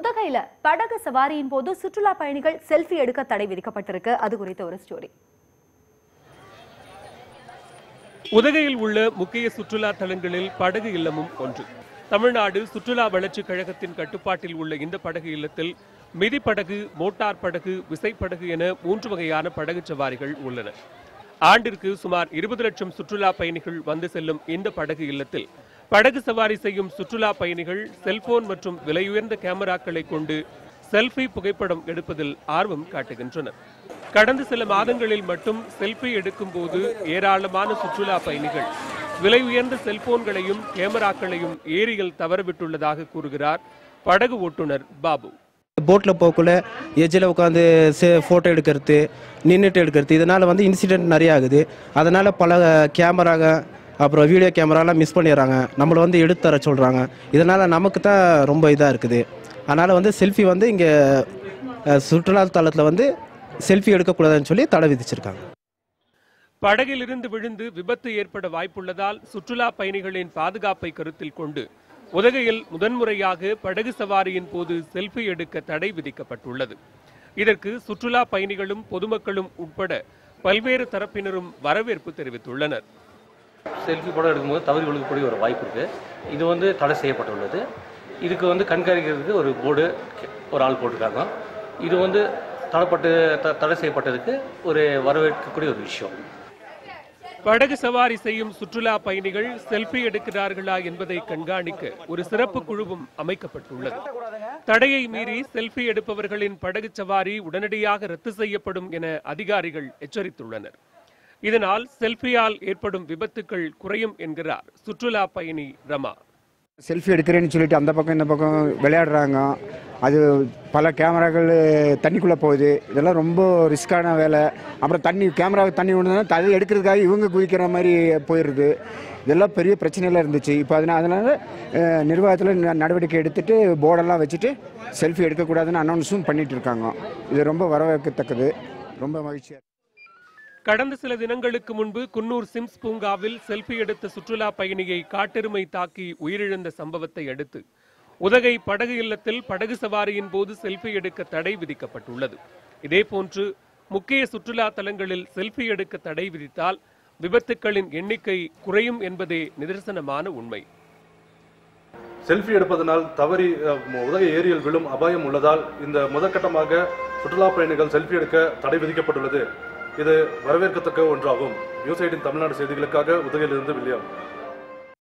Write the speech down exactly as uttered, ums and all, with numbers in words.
உதகையில படகு சவாரியின் போது சுற்றுலா பயணிகள் செல்ஃபி எடுக்க தடை விதிக்கப்பட்டிருக்கு. அது குறித்த ஒரு ஸ்டோரி. உதகையில் உள்ள முக்கிய சுற்றுலா தலங்களில் படகு இல்லமும் ஒன்று. தமிழ்நாடு சுற்றுலா வளர்ச்சிக் கழகத்தின் கட்டுப்பாட்டில் உள்ள இந்த படகு இல்லத்தில் மிதிப்படகு, மோட்டார் படகு, விசைப்படகு என மூன்று வகையான படகு சவாரிகள் உள்ளன. ஆண்டிற்கு சுமார் இருபது லட்சம் சுற்றுலா பயணிகள் வந்து செல்லும் இந்த படகு இல்லத்தில் படகு சவாரி செய்யும் சுற்றுலா பயணிகள் செல்போன் மற்றும் விலையுயர்ந்த கேமராக்களை கொண்டு செல்ஃபி புகைப்படம் எடுப்பதில் ஆர்வம் காட்டுகின்றனர். கடந்த சில மாதங்களில் மட்டும் செல்ஃபி எடுக்கும் போது ஏராளமான சுற்றுலா பயணிகள் விலை உயர்ந்த செல்போன்களையும் கேமராக்களையும் ஏரியில் தவறவிட்டுள்ளதாக கூறுகிறார் படகு ஓட்டுநர் பாபு. போட்டில் போக்குள்ள எஜ்ஜில் உட்காந்து ஃபோட்டோ எடுக்கிறது, நின்றுட்டு எடுக்கிறது, இதனால் வந்து இன்சிடென்ட் நிறைய ஆகுது. அதனால் பல கேமராங்க அப்புறம் வீடியோ கேமராலாம் மிஸ் பண்ணிடுறாங்க. நம்மளை வந்து எடுத்து தர சொல்கிறாங்க. இதனால் நமக்கு தான் ரொம்ப இதாக இருக்குது. அதனால் வந்து செல்ஃபி வந்து இங்கே சுற்றுலா தலத்தில் வந்து செல்ஃபி எடுக்கக்கூடாதுன்னு சொல்லி தடை விதிச்சிருக்காங்க. படகிலிருந்து விழுந்து விபத்து ஏற்பட வாய்ப்புள்ளதால் சுற்றுலா பயணிகளின் பாதுகாப்பை கருத்தில் கொண்டு உதகையில் முதன்முறையாக படகு சவாரியின் போது செல்ஃபி எடுக்க தடை விதிக்கப்பட்டுள்ளது. இதற்கு சுற்றுலா பயணிகளும் பொதுமக்களும் உட்பட பல்வேறு தரப்பினரும் வரவேற்பு தெரிவித்துள்ளனர். செல்ஃபி படம் எடுக்கும்போது தவறி விழுக்கக்கூடிய ஒரு வாய்ப்பு இருக்குது. இது வந்து தடை செய்யப்பட்டுள்ளது. இதுக்கு வந்து கண்காணிக்கிறதுக்கு ஒரு போர்டு ஒரு ஆள் போட்டிருக்காங்க. இது வந்து தடைப்பட்டு தடை செய்யப்பட்டதுக்கு ஒரு வரவேற்கக்கூடிய ஒரு விஷயம். படகு சவாரி செய்யும் சுற்றுலா பயணிகள் செல்ஃபி எடுக்கிறார்களா என்பதை கண்காணிக்க ஒரு சிறப்பு குழுவும் அமைக்கப்பட்டுள்ளது. தடையை மீறி செல்ஃபி எடுப்பவர்களின் படகு சவாரி உடனடியாக ரத்து செய்யப்படும் என அதிகாரிகள் எச்சரித்துள்ளனர். இதனால் செல்ஃபியால் ஏற்படும் விபத்துக்கள் குறையும் என்கிறார் சுற்றுலா பயணி ரமா. செல்ஃபி எடுக்கிறேன்னு சொல்லிட்டு அந்த பக்கம் இந்த பக்கம் விளையாடுறாங்க. அது பல கேமராக்கள் தண்ணிக்குள்ளே போகுது. இதெல்லாம் ரொம்ப ரிஸ்க்கான வேலை. அப்புறம் தண்ணி கேமராவுக்கு தண்ணி விழுந்ததுன்னா தண்ணி எடுக்கிறதுக்காக இவங்க குதிக்கிற மாதிரி போயிடுது. இதெல்லாம் பெரிய பிரச்சனைலாம் இருந்துச்சு. இப்போ அதனால் அதனால் நிர்வாகத்தில் நடவடிக்கை எடுத்துகிட்டு போர்டெல்லாம் வச்சுட்டு செல்ஃபி எடுக்கக்கூடாதுன்னு அனௌன்ஸும் பண்ணிகிட்டு இருக்காங்க. இது ரொம்ப வரவேற்கத்தக்கது. ரொம்ப மகிழ்ச்சியாக. கடந்த சில தினங்களுக்கு முன்பு குன்னூர் சிம்ஸ் பூங்காவில் செல்ஃபி எடுத்த சுற்றுலா பயணியை காட்டெருமை தாக்கி உயிரிழந்த சம்பவத்தை அடுத்து உதகை படகு இல்லத்தில் படகு சவாரியின் போது செல்ஃபி எடுக்க தடை விதிக்கப்பட்டுள்ளது. இதேபோன்று முக்கிய சுற்றுலா தலங்களில் செல்ஃபி எடுக்க தடை விதித்தால் விபத்துக்களின் எண்ணிக்கை குறையும் என்பதே நிதர்சனமான உண்மை. செல்ஃபி எடுப்பதனால் தவறி உதகை ஏரியில் விழும் அபாயம் உள்ளதால் இந்த முதற்கட்டமாக சுற்றுலா பயணிகள் செல்ஃபி எடுக்க தடை விதிக்கப்பட்டுள்ளது. இது வரவேற்கத்தக்க ஒன்றாகும். நியூஸ் எய்ட்டின் தமிழ்நாடு செய்திகளுக்காக உதகையிலிருந்து வில்லியம்.